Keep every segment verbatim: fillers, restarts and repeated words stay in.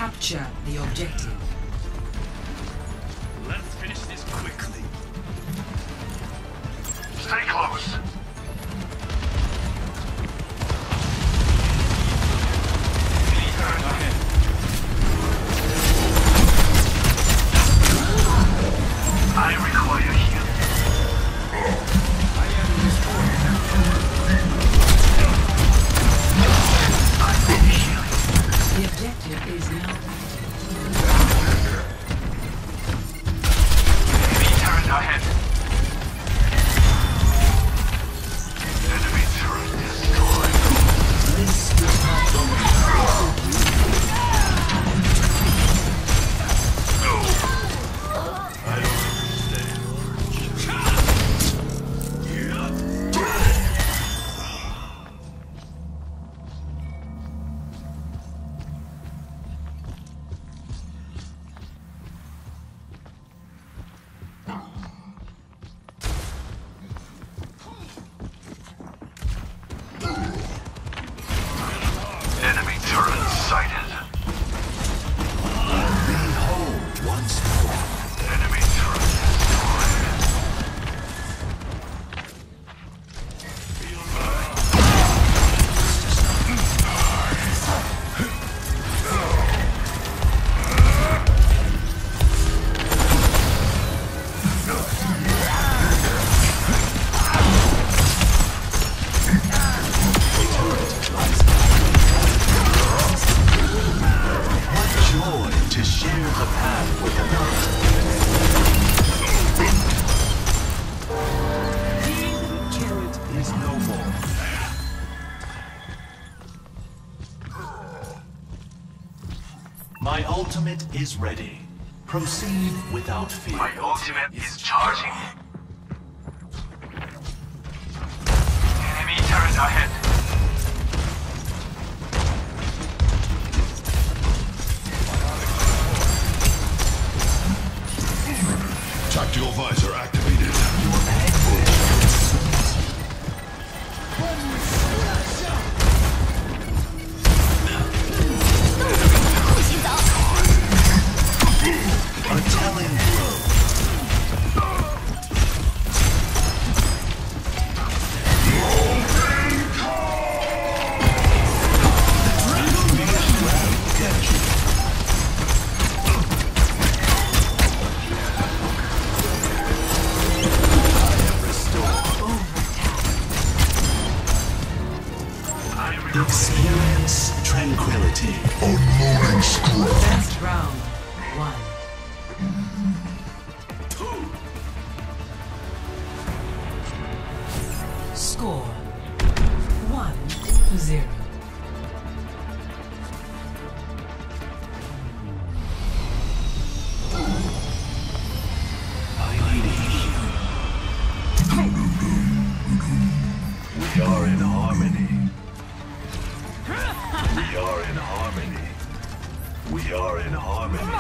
Capture the objective. Let's finish this quickly. Stay close. I require healing. I am destroyed. I need healing. The objective is now Enemy turret ahead. Enemy turret destroyed. this is not I don't understand. Enemy turret sighted. Behold once more. Enemy turret destroyed. What joy to share the path with another. The turret is no more. My ultimate is ready. Proceed without fear. My ultimate is charging. Enemy turret ahead. Tactical visor activated. A telling blow. Experience tranquility. Unloading scrap. best round. One. Score one to zero. We are in harmony. We are in harmony. We are in harmony.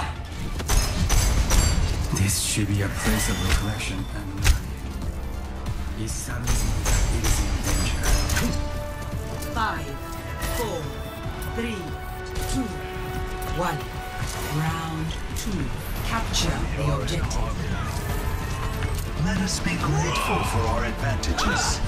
This should be a place of reflection and learning. Is something that is in danger. Five, four, three, two, one. Round two. Capture the objective. Let us be grateful for our advantages.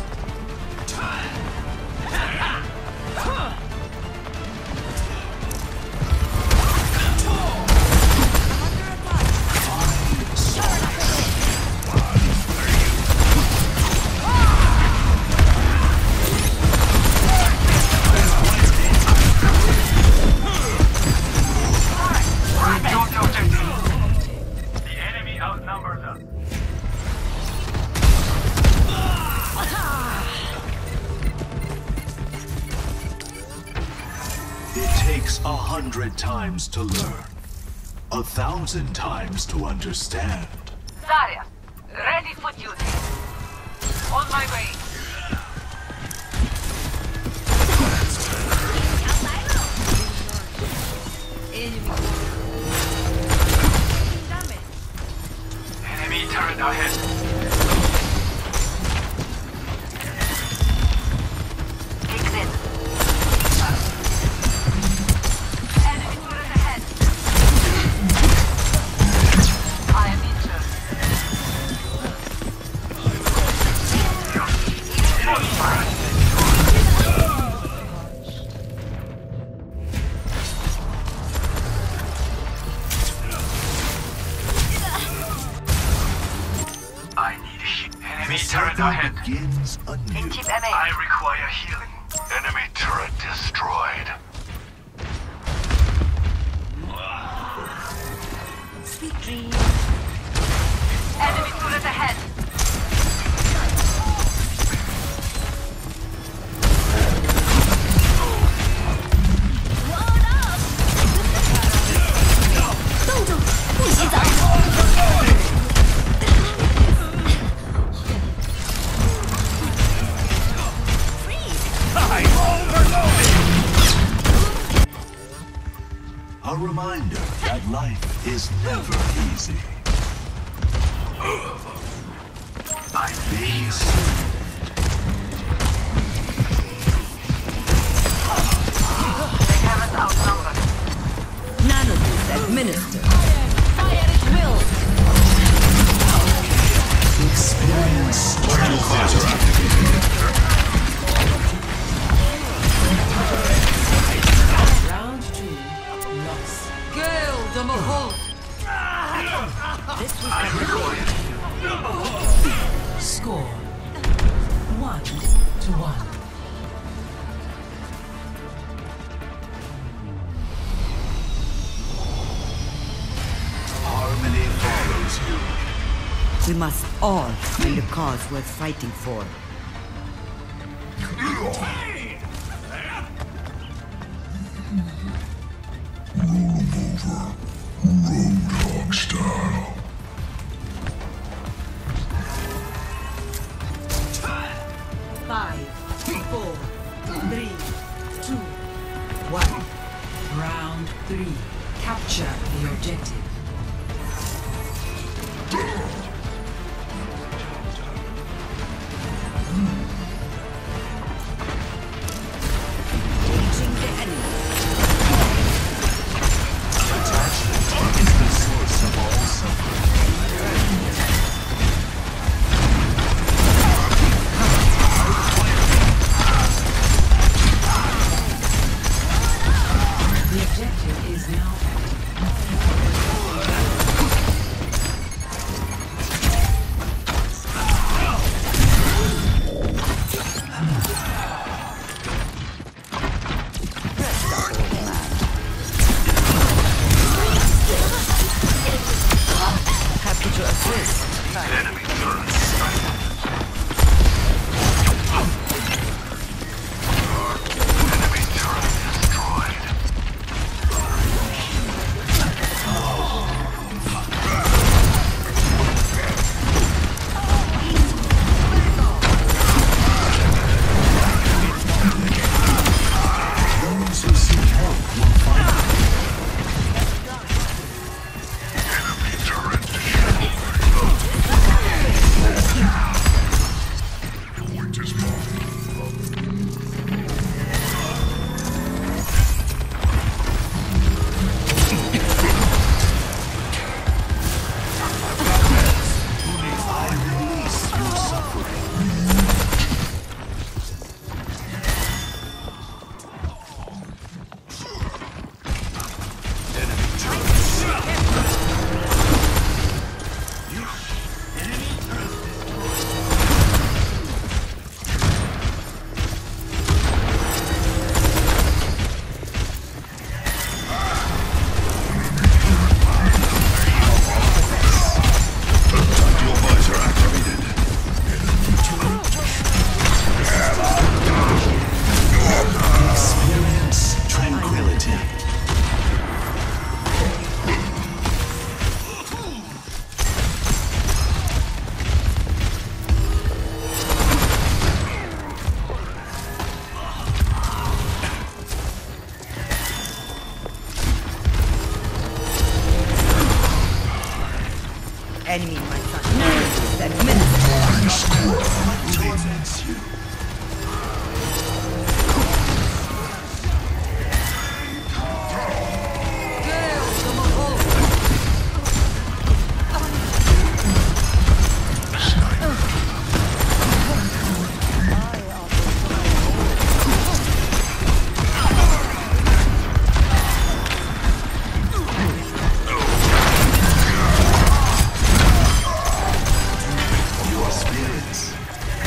Rebuild the objective. The enemy outnumbers us. It takes a hundred times to learn, a thousand times to understand. Zarya, ready for duty. On my way. Enemy turret ahead. Take this. Enemy turret ahead. ahead. begins anew. Keep M A. I require healing. Enemy turret destroyed. Sweet dreams. Enemy turret ahead. A reminder that life is never easy. By being soothed. They have us outnumbered. Nanotube administered. Experience Tactical visor activated. Round two, loss. Gale de Mahol. This was score one to one. harmony follows you. We must all find a cause worth fighting for. Roadhog style. Five, four, three, two, one. Round three. Capture the objective. Engaging the enemy. Attachment is the source of all suffering. The objective is now Happy to assist. Enemy turret sighted. Enemy turret destroyed. Those who seek help will find Enemy turret Point is marked. I release your suffering. Enemy turret Tactical visor activated. experience tranquility. Enemy, my son. Nanotube administered. Torments you. Your spirits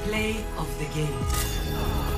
Play of the game.